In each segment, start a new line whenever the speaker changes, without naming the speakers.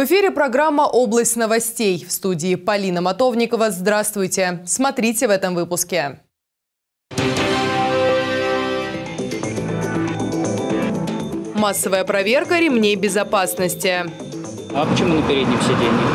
В эфире программа «Область новостей». В студии Полина Мотовникова. Здравствуйте. Смотрите в этом выпуске. Массовая проверка ремней безопасности.
А почему на переднем сиденье?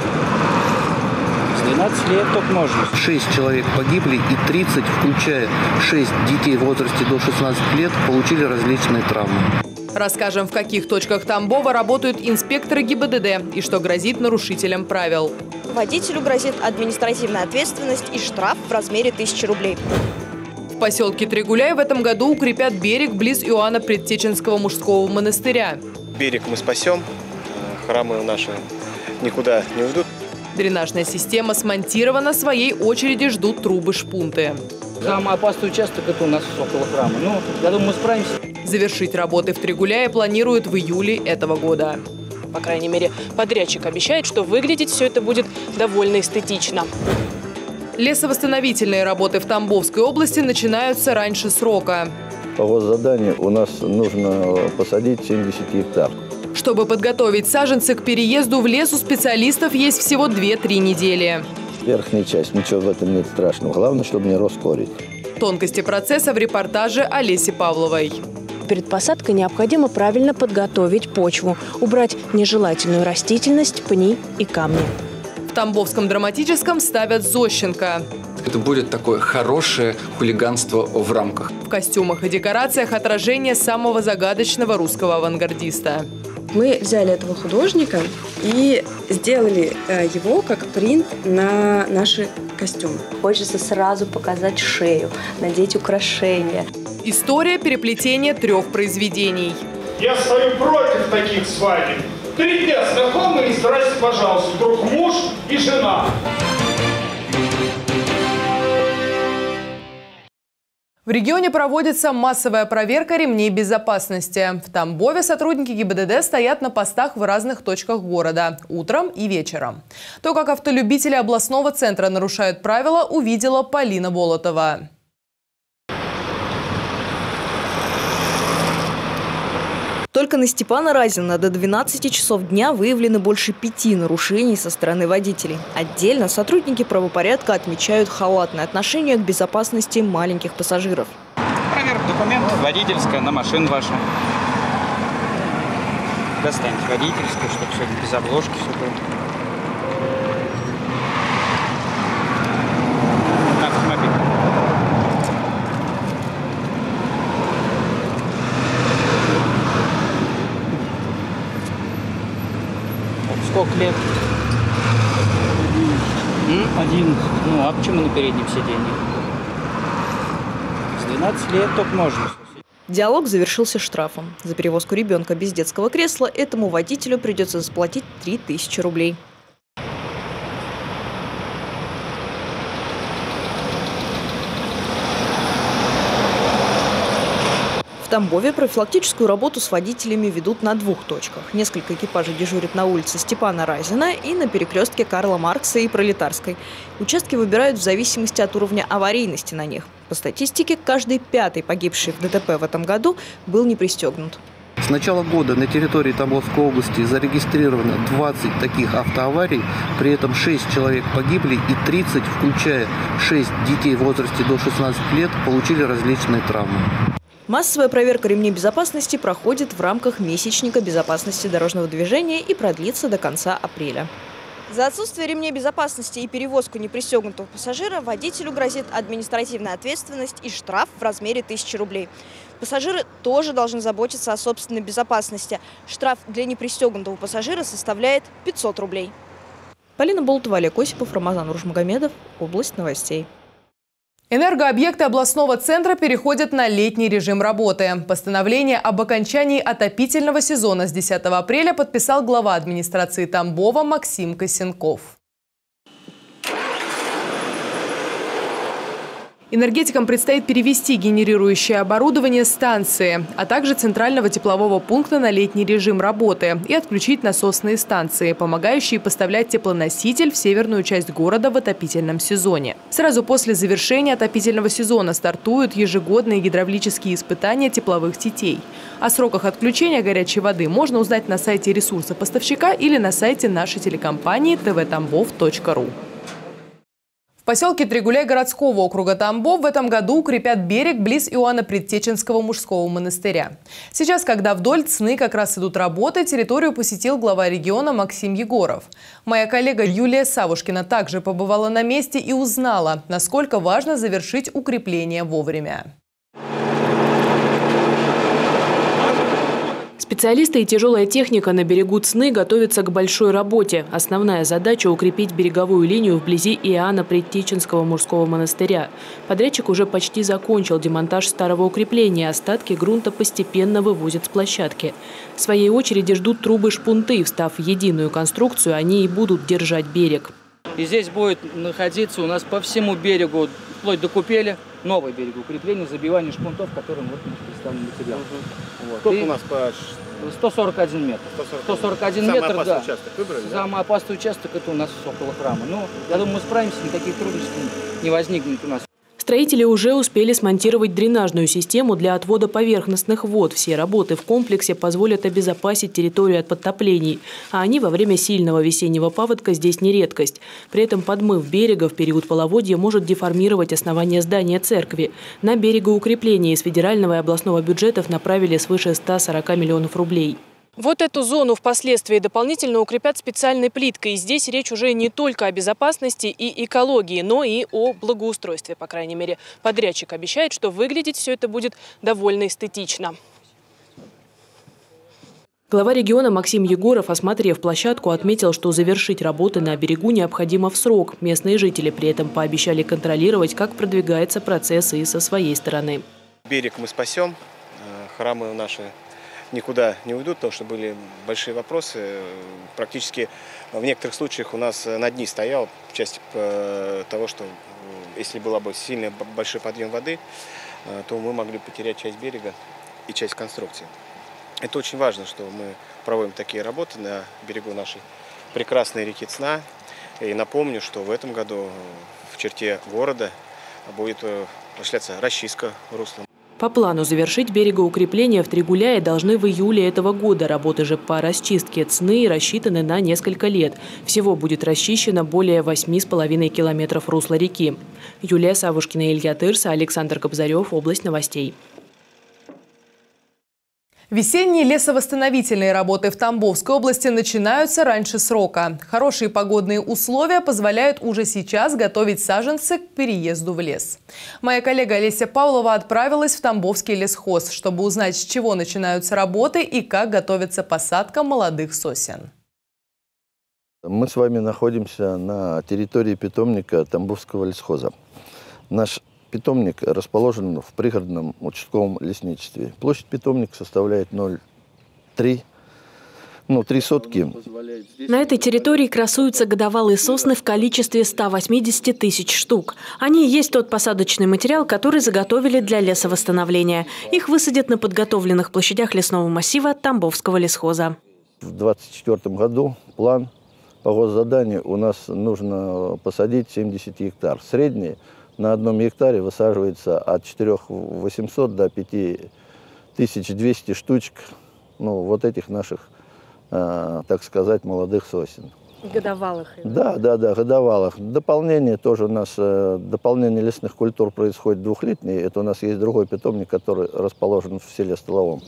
С 12 лет только можно.
6 человек погибли и 30, включая 6 детей в возрасте до 16 лет, получили различные травмы.
Расскажем, в каких точках Тамбова работают инспекторы ГИБДД и что грозит нарушителям правил.
Водителю грозит административная ответственность и штраф в размере 1000 рублей.
В поселке Трегуляй в этом году укрепят берег близ Иоанна Предтеченского мужского монастыря.
Берег мы спасем, храмы наши никуда не уйдут.
Дренажная система смонтирована, в своей очереди ждут трубы-шпунты.
Самый опасный участок – это у нас около храма. Ну, я думаю, мы справимся.
Завершить работы в Трегуляе планируют в июле этого года.
По крайней мере, подрядчик обещает, что выглядеть все это будет довольно эстетично.
Лесовосстановительные работы в Тамбовской области начинаются раньше срока.
По госзаданию у нас нужно посадить 70 гектар.
Чтобы подготовить саженцы к переезду в лес, у специалистов есть всего 2-3 недели.
Верхняя часть, ничего в этом нет страшного. Главное, чтобы не рос корень.
Тонкости процесса в репортаже Олеси Павловой.
Перед посадкой необходимо правильно подготовить почву, убрать нежелательную растительность, пни и камни.
В Тамбовском драматическом ставят Зощенко.
Это будет такое хорошее хулиганство в рамках.
В костюмах и декорациях отражение самого загадочного русского авангардиста.
Мы взяли этого художника и сделали его как принт на наши костюмы.
Хочется сразу показать шею, надеть украшения.
История переплетения 3 произведений.
Я стою против таких свадеб. 3 дня знакомые, здрасте, пожалуйста, вдруг муж и жена.
В регионе проводится массовая проверка ремней безопасности. В Тамбове сотрудники ГИБДД стоят на постах в разных точках города – утром и вечером. То, как автолюбители областного центра нарушают правила, увидела Полина Болотова.
Только на Степана Разина до 12 часов дня выявлены больше 5 нарушений со стороны водителей. Отдельно сотрудники правопорядка отмечают халатное отношение к безопасности маленьких пассажиров.
Проверка документов водительская на машину вашу. Достаньте водительскую, чтобы все без обложки все было. Автомобиль. Сколько лет? 11. Ну, а почему на переднем сиденье? С 12 лет только можно.
Диалог завершился штрафом. За перевозку ребенка без детского кресла этому водителю придется заплатить 3000 рублей. В Тамбове профилактическую работу с водителями ведут на 2 точках. Несколько экипажей дежурят на улице Степана Разина и на перекрестке Карла Маркса и Пролетарской. Участки выбирают в зависимости от уровня аварийности на них. По статистике, каждый 5-й погибший в ДТП в этом году был не пристегнут.
С начала года на территории Тамбовской области зарегистрировано 20 таких автоаварий, при этом 6 человек погибли и 30, включая 6 детей в возрасте до 16 лет, получили различные травмы.
Массовая проверка ремней безопасности проходит в рамках месячника безопасности дорожного движения и продлится до конца апреля. За отсутствие ремней безопасности и перевозку непристегнутого пассажира водителю грозит административная ответственность и штраф в размере 1000 рублей. Пассажиры тоже должны заботиться о собственной безопасности. Штраф для непристегнутого пассажира составляет 500 рублей. Полина Болотова, Олег Осипов, Рамазан Уржмагомедов. Область новостей.
Энергообъекты областного центра переходят на летний режим работы. Постановление об окончании отопительного сезона с 10 апреля подписал глава администрации Тамбова Максим Косенков. Энергетикам предстоит перевести генерирующее оборудование станции, а также центрального теплового пункта на летний режим работы и отключить насосные станции, помогающие поставлять теплоноситель в северную часть города в отопительном сезоне. Сразу после завершения отопительного сезона стартуют ежегодные гидравлические испытания тепловых сетей. О сроках отключения горячей воды можно узнать на сайте ресурса поставщика или на сайте нашей телекомпании tvtambov.ru. В поселке Тригуляй городского округа Тамбов в этом году укрепят берег близ Иоанна Предтеченского мужского монастыря. Сейчас, когда вдоль Цны как раз идут работы, территорию посетил глава региона Максим Егоров. Моя коллега Юлия Савушкина также побывала на месте и узнала, насколько важно завершить укрепление вовремя.
Специалисты и тяжелая техника на берегу Цны готовятся к большой работе. Основная задача – укрепить береговую линию вблизи Иоанна Предтеченского мужского монастыря. Подрядчик уже почти закончил демонтаж старого укрепления. Остатки грунта постепенно вывозят с площадки. В своей очереди ждут трубы-шпунты. Встав в единую конструкцию, они и будут держать берег.
И здесь будет находиться у нас по всему берегу, вплоть до купели, новый берег укрепления, забивание шпунтов, которым вот представлен материал. Вот.
Сколько у нас по...
141 метр. 141 метр,
самый опасный
да.
участок выбрали?
Самый опасный участок это у нас около храма. Но я думаю, мы справимся, никаких трудностей не возникнет у нас.
Строители уже успели смонтировать дренажную систему для отвода поверхностных вод. Все работы в комплексе позволят обезопасить территорию от подтоплений. А они во время сильного весеннего паводка здесь не редкость. При этом подмыв берега в период половодья может деформировать основание здания церкви. На берегоукрепление из федерального и областного бюджетов направили свыше 140 миллионов рублей. Вот эту зону впоследствии дополнительно укрепят специальной плиткой. И здесь речь уже не только о безопасности и экологии, но и о благоустройстве, по крайней мере. Подрядчик обещает, что выглядеть все это будет довольно эстетично. Глава региона Максим Егоров, осмотрев площадку, отметил, что завершить работы на берегу необходимо в срок. Местные жители при этом пообещали контролировать, как продвигается процесс и со своей стороны.
Берег мы спасем, храмы наши никуда не уйдут, потому что были большие вопросы. Практически в некоторых случаях у нас на дне стоял, в части того, что если был бы сильный большой подъем воды, то мы могли потерять часть берега и часть конструкции. Это очень важно, что мы проводим такие работы на берегу нашей прекрасной реки Цна. И напомню, что в этом году в черте города будет осуществляться расчистка русла.
По плану завершить берегоукрепление в Тригуляе должны в июле этого года. Работы же по расчистке Цны рассчитаны на несколько лет. Всего будет расчищено более 8,5 километров русла реки. Юлия Савушкина, Илья Тырса, Александр Кобзарев. Область новостей.
Весенние лесовосстановительные работы в Тамбовской области начинаются раньше срока. Хорошие погодные условия позволяют уже сейчас готовить саженцы к переезду в лес. Моя коллега Олеся Павлова отправилась в Тамбовский лесхоз, чтобы узнать, с чего начинаются работы и как готовится посадка молодых сосен.
Мы с вами находимся на территории питомника Тамбовского лесхоза. Наш питомник расположен в пригородном участковом лесничестве. Площадь питомника составляет 0,3 сотки.
На этой территории красуются годовалые сосны в количестве 180 тысяч штук. Они и есть тот посадочный материал, который заготовили для лесовосстановления. Их высадят на подготовленных площадях лесного массива Тамбовского лесхоза.
В 2024 году план по госзаданию у нас нужно посадить 70 гектар. Средний на одном гектаре высаживается от 4800 до 5200 штучек, вот этих наших, так сказать, молодых сосен.
Годовалых?
Да, годовалых. Дополнение тоже у нас, дополнение лесных культур происходит двухлетнее. Это у нас есть другой питомник, который расположен в селе Столовом.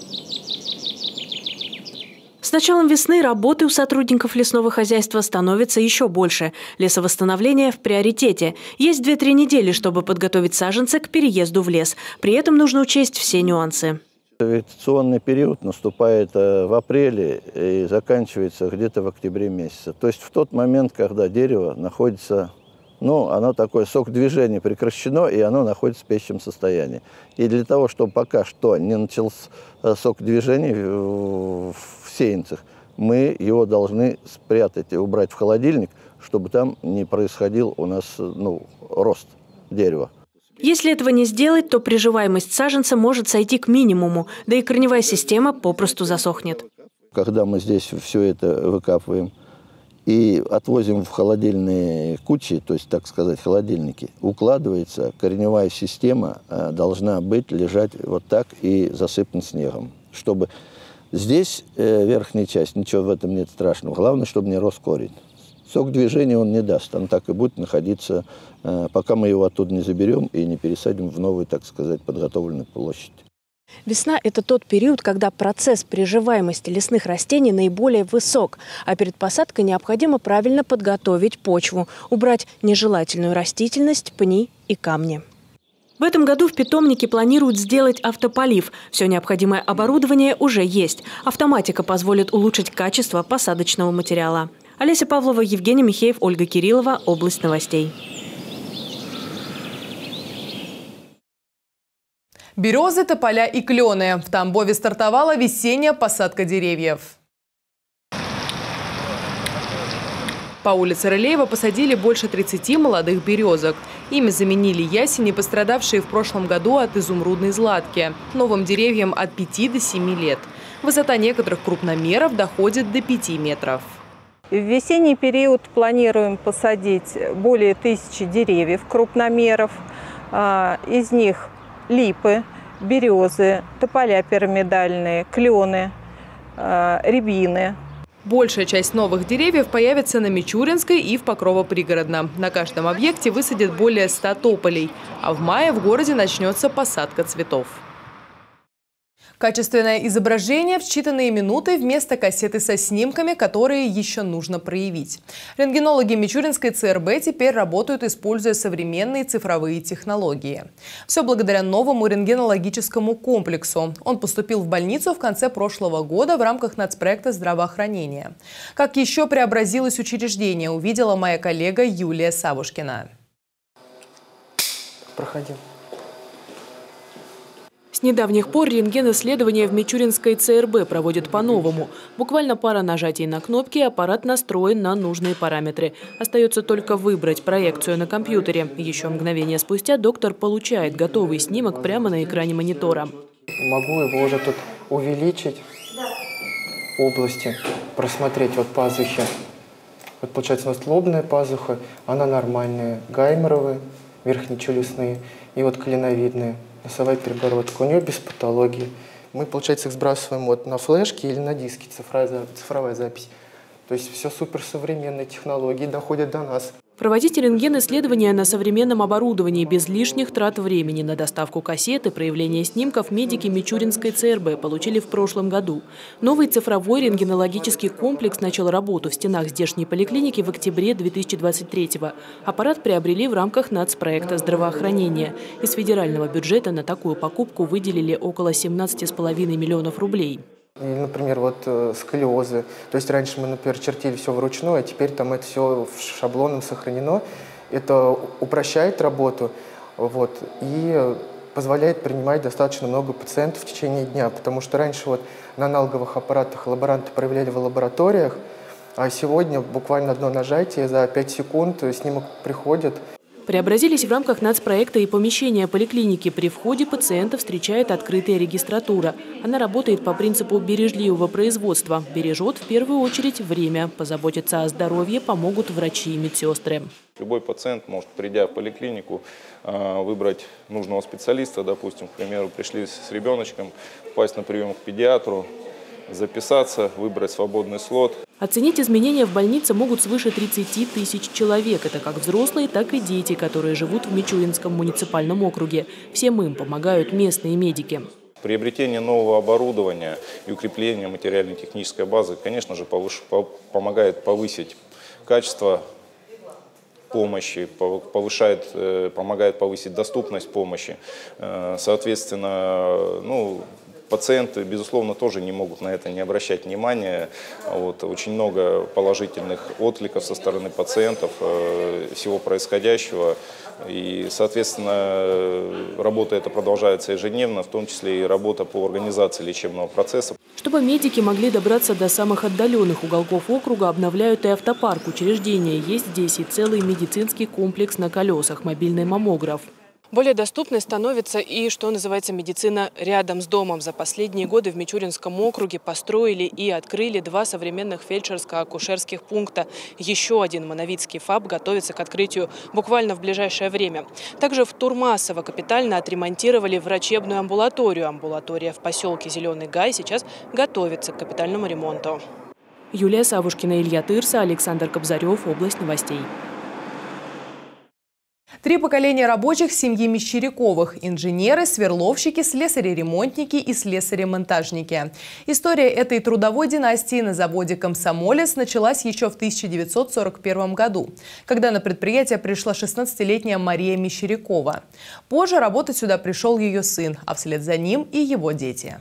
С началом весны работы у сотрудников лесного хозяйства становится еще больше. Лесовосстановление в приоритете. Есть 2-3 недели, чтобы подготовить саженцы к переезду в лес. При этом нужно учесть все нюансы.
Вегетационный период наступает в апреле и заканчивается где-то в октябре месяце. То есть в тот момент, когда дерево находится, оно такое, сок движения прекращено, и оно находится в спящем состоянии. И для того, чтобы пока что не начался сок движения в сеянцах, мы его должны спрятать и убрать в холодильник, чтобы там не происходил у нас рост дерева.
Если этого не сделать, то приживаемость саженца может сойти к минимуму, да и корневая система попросту засохнет.
Когда мы здесь все это выкапываем и отвозим в холодильные кучи, то есть, так сказать, холодильники, укладывается, корневая система должна быть, лежать вот так и засыпана снегом, чтобы здесь верхняя часть, ничего в этом нет страшного, главное, чтобы не рос корень. Сок движения он не даст, он так и будет находиться, пока мы его оттуда не заберем и не пересадим в новую, так сказать, подготовленную площадь.
Весна – это тот период, когда процесс приживаемости лесных растений наиболее высок, а перед посадкой необходимо правильно подготовить почву, убрать нежелательную растительность, пни и камни. В этом году в питомнике планируют сделать автополив. Все необходимое оборудование уже есть. Автоматика позволит улучшить качество посадочного материала. Олеся Павлова, Евгений Михеев, Ольга Кириллова. Область новостей.
Березы, тополя и клены. В Тамбове стартовала весенняя посадка деревьев. По улице Рылеева посадили больше 30 молодых березок. Ими заменили ясени, пострадавшие в прошлом году от изумрудной златки. Новым деревьям от 5 до 7 лет. Высота некоторых крупномеров доходит до 5 метров.
В весенний период планируем посадить более 1000 деревьев крупномеров. Из них липы, березы, тополя пирамидальные, клены, рябины.
Большая часть новых деревьев появится на Мичуринской и в Покрово-Пригородном. На каждом объекте высадят более 100 тополей. А в мае в городе начнется посадка цветов. Качественное изображение в считанные минуты вместо кассеты со снимками, которые еще нужно проявить. Рентгенологи Мичуринской ЦРБ теперь работают, используя современные цифровые технологии. Все благодаря новому рентгенологическому комплексу. Он поступил в больницу в конце прошлого года в рамках нацпроекта здравоохранения. Как еще преобразилось учреждение, увидела моя коллега Юлия Савушкина.
Проходим.
С недавних пор рентген-исследования в Мичуринской ЦРБ проводят по-новому. Буквально пара нажатий на кнопки, аппарат настроен на нужные параметры. Остается только выбрать проекцию на компьютере. Еще мгновение спустя доктор получает готовый снимок прямо на экране монитора.
Могу его уже тут увеличить, области, просмотреть вот пазухи. Вот получается у нас лобная пазуха, она нормальная, гайморовые, верхнечелюстные и вот клиновидные. Носовая перегородка, у нее без патологии. Мы, получается, их сбрасываем вот на флешке или на диске, цифровая запись. То есть все суперсовременные технологии доходят до нас.
Проводить рентген-исследования на современном оборудовании без лишних трат времени на доставку кассет и проявление снимков медики Мичуринской ЦРБ получили в прошлом году. Новый цифровой рентгенологический комплекс начал работу в стенах здешней поликлиники в октябре 2023-го. Аппарат приобрели в рамках нацпроекта здравоохранения. Из федерального бюджета на такую покупку выделили около 17,5 миллионов рублей.
Или, например, вот сколиозы. То есть раньше мы, например, чертили все вручную, а теперь там это все шаблоном сохранено. Это упрощает работу вот, и позволяет принимать достаточно много пациентов в течение дня. Потому что раньше вот на аналоговых аппаратах лаборанты проверяли в лабораториях, а сегодня буквально одно нажатие, за 5 секунд снимок приходит.
Преобразились в рамках нацпроекта и помещения поликлиники. При входе пациента встречает открытая регистратура. Она работает по принципу бережливого производства. Бережет в первую очередь время. Позаботиться о здоровье помогут врачи и медсестры.
Любой пациент может, придя в поликлинику, выбрать нужного специалиста. Допустим, к примеру, пришли с ребеночком, попасть на прием к педиатру, записаться, выбрать свободный слот.
Оценить изменения в больнице могут свыше 30 тысяч человек. Это как взрослые, так и дети, которые живут в Мичуринском муниципальном округе. Всем им помогают местные медики.
Приобретение нового оборудования и укрепление материально-технической базы, конечно же, помогает повысить качество помощи, помогает повысить доступность помощи. Соответственно, пациенты, безусловно, тоже не могут на это не обращать внимания. Вот, очень много положительных откликов со стороны пациентов всего происходящего. И, соответственно, работа эта продолжается ежедневно, в том числе и работа по организации лечебного процесса.
Чтобы медики могли добраться до самых отдаленных уголков округа, обновляют и автопарк учреждения. Есть здесь и целый медицинский комплекс на колесах, мобильный маммограф. Более доступной становится и, что называется, медицина рядом с домом. За последние годы в Мичуринском округе построили и открыли 2 современных фельдшерско-акушерских пункта. Еще один Мановицкий ФАП готовится к открытию буквально в ближайшее время. Также в Турмасово капитально отремонтировали врачебную амбулаторию. Амбулатория в поселке Зеленый Гай сейчас готовится к капитальному ремонту. Юлия Савушкина, Илья Тырса, Александр Кобзарев. Область новостей.
3 поколения рабочих семьи Мещеряковых – инженеры, сверловщики, слесари-ремонтники и слесари-монтажники. История этой трудовой династии на заводе «Комсомолец» началась еще в 1941 году, когда на предприятие пришла 16-летняя Мария Мещерякова. Позже работать сюда пришел ее сын, а вслед за ним и его дети.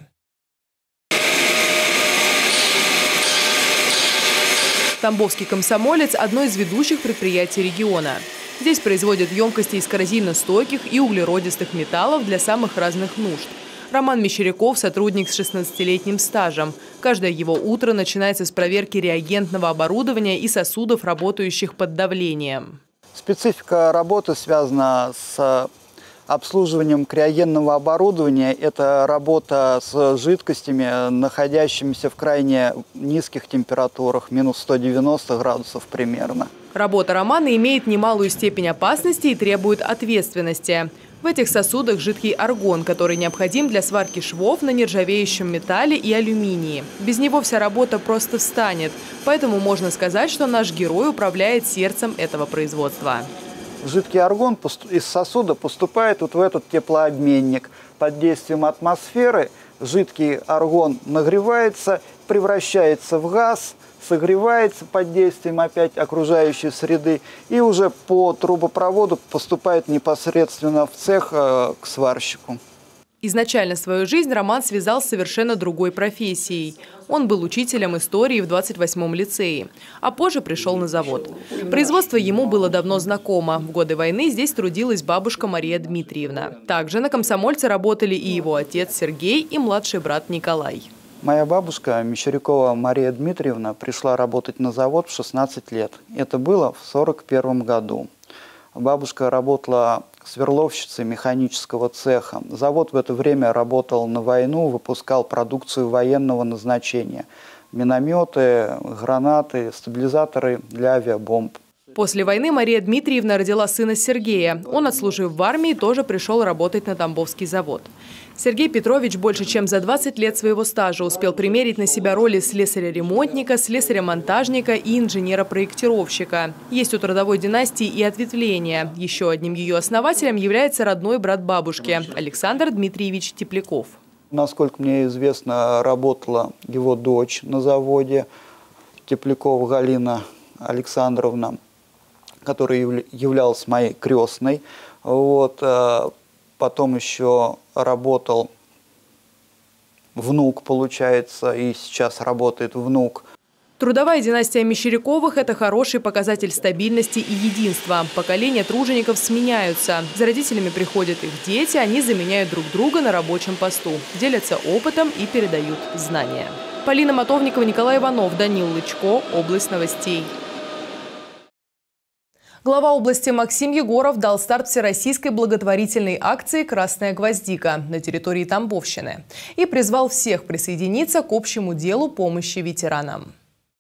Тамбовский «Комсомолец» – одно из ведущих предприятий региона. Здесь производят емкости из коррозийно-стойких и углеродистых металлов для самых разных нужд. Роман Мещеряков – сотрудник с 16-летним стажем. Каждое его утро начинается с проверки реагентного оборудования и сосудов, работающих под давлением.
Специфика работы связана с обслуживанием криогенного оборудования. Это работа с жидкостями, находящимися в крайне низких температурах, минус 190 градусов примерно.
Работа Романа имеет немалую степень опасности и требует ответственности. В этих сосудах жидкий аргон, который необходим для сварки швов на нержавеющем металле и алюминии. Без него вся работа просто встанет. Поэтому можно сказать, что наш герой управляет сердцем этого производства.
Жидкий аргон из сосуда поступает вот в этот теплообменник. Под действием атмосферы жидкий аргон нагревается, превращается в газ, согревается под действием опять окружающей среды и уже по трубопроводу поступает непосредственно в цех к сварщику.
Изначально свою жизнь Роман связал с совершенно другой профессией. Он был учителем истории в 28-м лицее, а позже пришел на завод. Производство ему было давно знакомо. В годы войны здесь трудилась бабушка Мария Дмитриевна. Также на «Комсомольце» работали и его отец Сергей, и младший брат Николай.
Моя бабушка Мещерякова Мария Дмитриевна пришла работать на завод в 16 лет. Это было в 1941 году. Бабушка работала сверловщицей механического цеха. Завод в это время работал на войну, выпускал продукцию военного назначения. Минометы, гранаты, стабилизаторы для авиабомб.
После войны Мария Дмитриевна родила сына Сергея. Он, отслужив в армии, тоже пришел работать на Тамбовский завод. Сергей Петрович больше чем за 20 лет своего стажа успел примерить на себя роли слесаря-ремонтника, слесаря-монтажника и инженера-проектировщика. Есть у трудовой династии и ответвления. Еще одним ее основателем является родной брат бабушки Александр Дмитриевич Тепляков.
Насколько мне известно, работала его дочь на заводе, Теплякова Галина Александровна, которая являлась моей крестной. Потом еще работал внук, получается, и сейчас работает внук.
Трудовая династия Мещеряковых – это хороший показатель стабильности и единства. Поколения тружеников сменяются. За родителями приходят их дети, они заменяют друг друга на рабочем посту, делятся опытом и передают знания. Полина Мотовникова, Николай Иванов, Данил Лычко. Область новостей. Глава области Максим Егоров дал старт всероссийской благотворительной акции «Красная гвоздика» на территории Тамбовщины и призвал всех присоединиться к общему делу помощи ветеранам.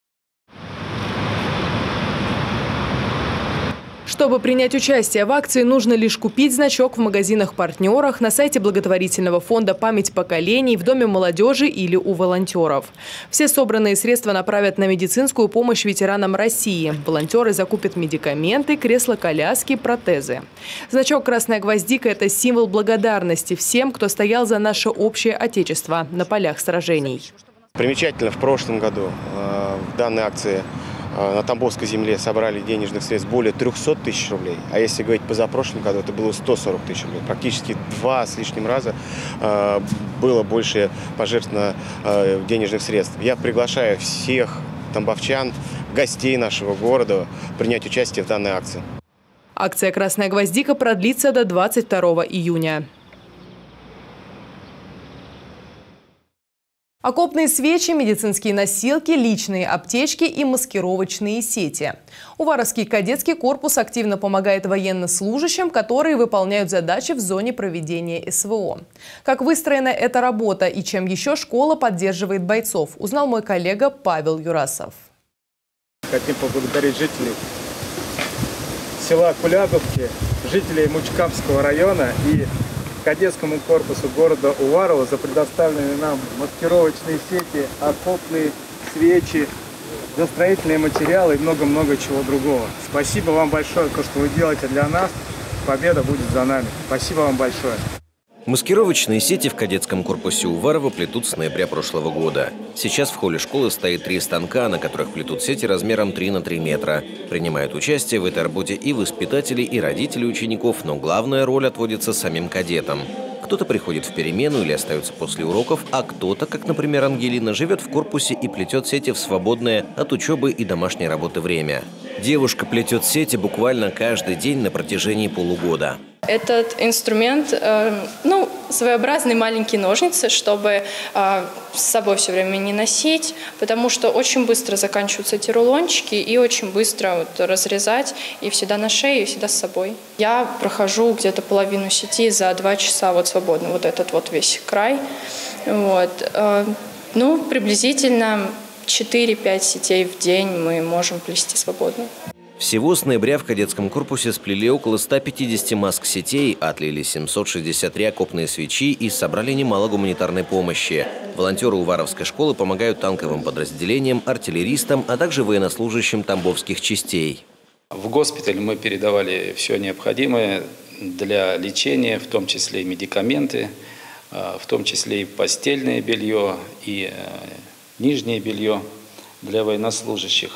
Чтобы принять участие в акции, нужно лишь купить значок в магазинах-партнерах, на сайте благотворительного фонда «Память поколений», в Доме молодежи или у волонтеров. Все собранные средства направят на медицинскую помощь ветеранам России. Волонтеры закупят медикаменты, кресла-коляски, протезы. Значок «Красная гвоздика» – это символ благодарности всем, кто стоял за наше общее отечество на полях сражений.
Примечательно, в прошлом году в данной акции на Тамбовской земле собрали денежных средств более 300 тысяч рублей. А если говорить позапрошлом году, это было 140 тысяч рублей. Практически 2 с лишним раза было больше пожертвовано денежных средств. Я приглашаю всех тамбовчан, гостей нашего города принять участие в данной акции.
Акция «Красная гвоздика» продлится до 22 июня. Окопные свечи, медицинские носилки, личные аптечки и маскировочные сети. Уваровский кадетский корпус активно помогает военнослужащим, которые выполняют задачи в зоне проведения СВО. Как выстроена эта работа и чем еще школа поддерживает бойцов, узнал мой коллега Павел Юрасов.
Хотим поблагодарить жителей села Кулябовки, жителей Мучкамского района и кадетскому корпусу города Уварова за предоставленные нам маскировочные сети, окопные свечи, за строительные материалы и много-много чего другого. Спасибо вам большое, то, что вы делаете для нас. Победа будет за нами. Спасибо вам большое.
Маскировочные сети в кадетском корпусе Уварова плетут с ноября прошлого года. Сейчас в холле школы стоит 3 станка, на которых плетут сети размером 3 на 3 метра. Принимают участие в этой работе и воспитатели, и родители учеников, но главная роль отводится самим кадетам. Кто-то приходит в перемену или остается после уроков, а кто-то, как, например, Ангелина, живет в корпусе и плетет сети в свободное от учебы и домашней работы время. Девушка плетет сети буквально каждый день на протяжении полугода.
Этот инструмент, своеобразные маленькие ножницы, чтобы с собой все время не носить, потому что очень быстро заканчиваются эти рулончики и очень быстро разрезать и всегда на шее, и всегда с собой. Я прохожу где-то половину сети за 2 часа свободно, этот весь край. Приблизительно 4-5 сетей в день мы можем плести свободно.
Всего с ноября в кадетском корпусе сплели около 150 маск-сетей, отлили 763 окопные свечи и собрали немало гуманитарной помощи. Волонтеры Уваровской школы помогают танковым подразделениям, артиллеристам, а также военнослужащим тамбовских частей.
В госпиталь мы передавали все необходимое для лечения, в том числе и медикаменты, в том числе и постельное белье, и нижнее белье для военнослужащих.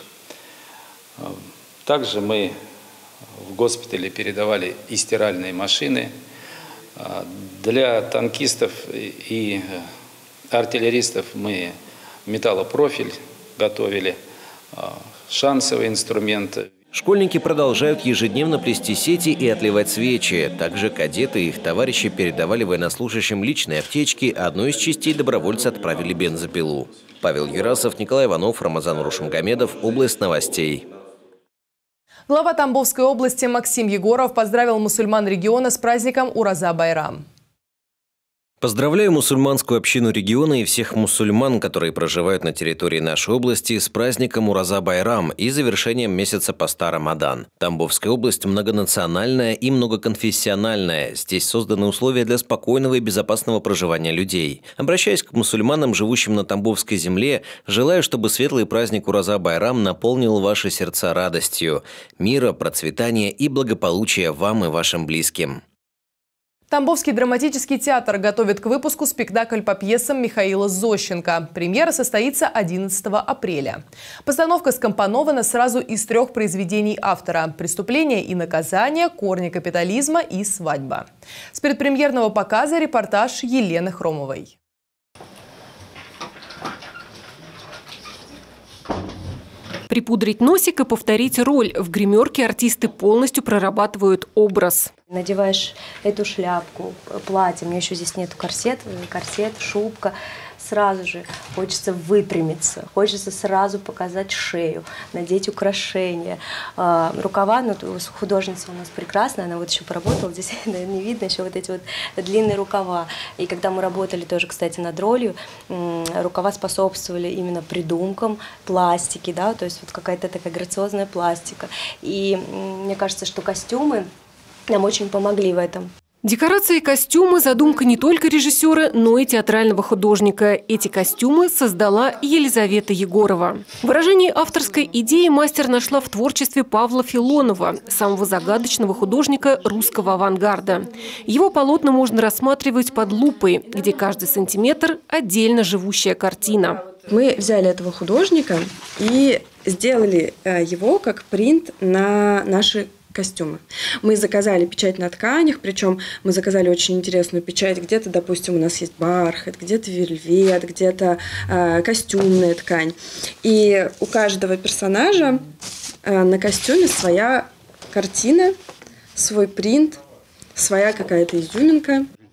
Также мы в госпитале передавали и стиральные машины. Для танкистов и артиллеристов мы металлопрофиль готовили, шансовые инструменты.
Школьники продолжают ежедневно плести сети и отливать свечи. Также кадеты и их товарищи передавали военнослужащим личные аптечки, а одной из частей добровольцы отправили бензопилу. Павел Юрасов, Николай Иванов, Рамазан Рушмагомедов. Область новостей.
Глава Тамбовской области Максим Егоров поздравил мусульман региона с праздником Ураза-Байрам.
Поздравляю мусульманскую общину региона и всех мусульман, которые проживают на территории нашей области, с праздником Ураза-Байрам и завершением месяца поста Рамадан. Тамбовская область многонациональная и многоконфессиональная. Здесь созданы условия для спокойного и безопасного проживания людей. Обращаясь к мусульманам, живущим на Тамбовской земле, желаю, чтобы светлый праздник Ураза-Байрам наполнил ваши сердца радостью, мира, процветания и благополучия вам и вашим близким.
Тамбовский драматический театр готовит к выпуску спектакль по пьесам Михаила Зощенко. Премьера состоится 11 апреля. Постановка скомпонована сразу из 3 произведений автора: «Преступление и наказание», «Корни капитализма» и «Свадьба». С предпремьерного показа репортаж Елены Хромовой.
Припудрить носик и повторить роль. В гримерке артисты полностью прорабатывают образ.
Надеваешь эту шляпку, платье, у меня еще здесь нет корсет, шубка. Сразу же хочется выпрямиться, хочется сразу показать шею, надеть украшения. Рукава, художница у нас прекрасная, она еще поработала, здесь не видно, еще эти длинные рукава. И когда мы работали тоже, кстати, над ролью, рукава способствовали именно придумкам, пластике, да, то есть какая-то такая грациозная пластика. И мне кажется, что костюмы нам очень помогли в этом.
Декорации и костюмы – задумка не только режиссера, но и театрального художника. Эти костюмы создала Елизавета Егорова. Выражение авторской идеи мастер нашла в творчестве Павла Филонова, самого загадочного художника русского авангарда. Его полотна можно рассматривать под лупой, где каждый сантиметр – отдельно живущая картина.
Мы взяли этого художника и сделали его как принт на наши костюмы. Мы заказали печать на тканях, причем мы заказали очень интересную печать. Где-то, допустим, у нас есть бархат, где-то вельвет, где-то костюмная ткань. И у каждого персонажа на костюме своя картина, свой принт, своя какая-то изюминка.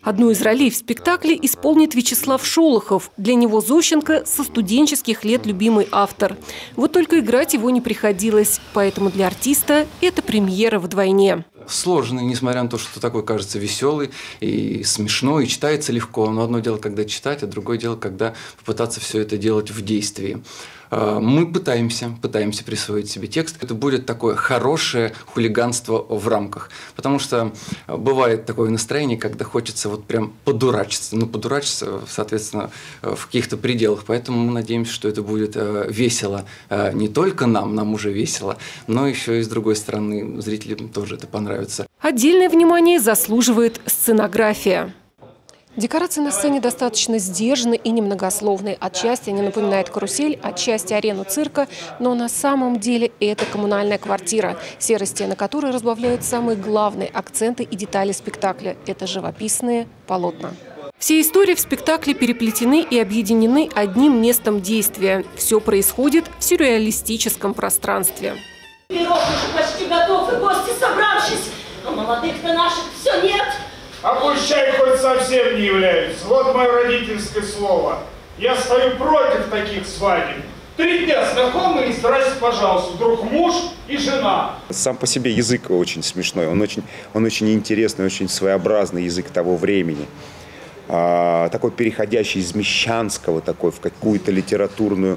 Одну из ролей в спектакле исполнит Вячеслав Шолохов. Для него Зощенко со студенческих лет любимый автор. Вот только играть его не приходилось, поэтому для артиста это премьера вдвойне.
Сложный, несмотря на то, что такой кажется веселый и смешной, и читается легко. Но одно дело, когда читать, а другое дело, когда попытаться все это делать в действии. Мы пытаемся присвоить себе текст. Это будет такое хорошее хулиганство в рамках. Потому что бывает такое настроение, когда хочется вот прям подурачиться. Ну, подурачиться, соответственно, в каких-то пределах. Поэтому мы надеемся, что это будет весело не только нам уже весело, но еще и с другой стороны зрителям тоже это понравится.
Отдельное внимание заслуживает сценография. Декорации на сцене достаточно сдержаны и немногословны. Отчасти они напоминают карусель, отчасти арену цирка, но на самом деле это коммунальная квартира, серые стены которой разбавляют самые главные акценты и детали спектакля – это живописные полотна. Все истории в спектакле переплетены и объединены одним местом действия. Все происходит в сюрреалистическом пространстве.
Пирог уже почти готов, и гости собравшись, а молодых-то наших все нет.
А пусть чай хоть совсем не является. Вот мое родительское слово. Я стою против таких свадеб. 3 дня знакомы и здрасте, пожалуйста, вдруг муж и жена.
Сам по себе язык очень смешной, он очень интересный, очень своеобразный язык того времени. Такой переходящий из мещанского такой в какую-то литературную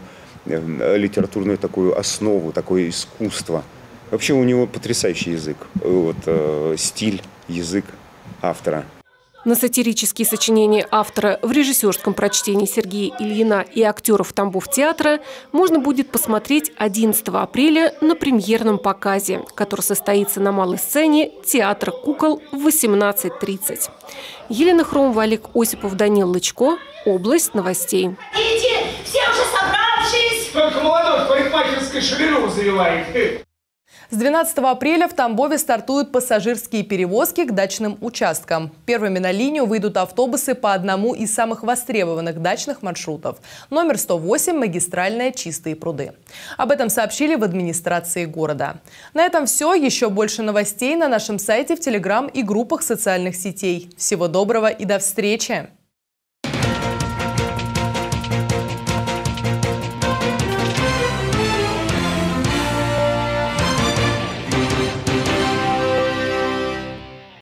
такую основу, такое искусство. Вообще у него потрясающий язык, стиль, язык автора.
На сатирические сочинения автора в режиссерском прочтении Сергея Ильина и актеров Тамбов-театра можно будет посмотреть 11 апреля на премьерном показе, который состоится на малой сцене Театра кукол в 18:30. Елена Хромова, Олег Осипов, Данил Лычко. Область новостей.
Идите, все уже собравшись!
Только молодой в парикмахерской шевелюру завивает.
С 12 апреля в Тамбове стартуют пассажирские перевозки к дачным участкам. Первыми на линию выйдут автобусы по одному из самых востребованных дачных маршрутов. Номер 108 «Магистральная. Чистые пруды». Об этом сообщили в администрации города. На этом все. Еще больше новостей на нашем сайте, в Телеграм и группах социальных сетей. Всего доброго и до встречи!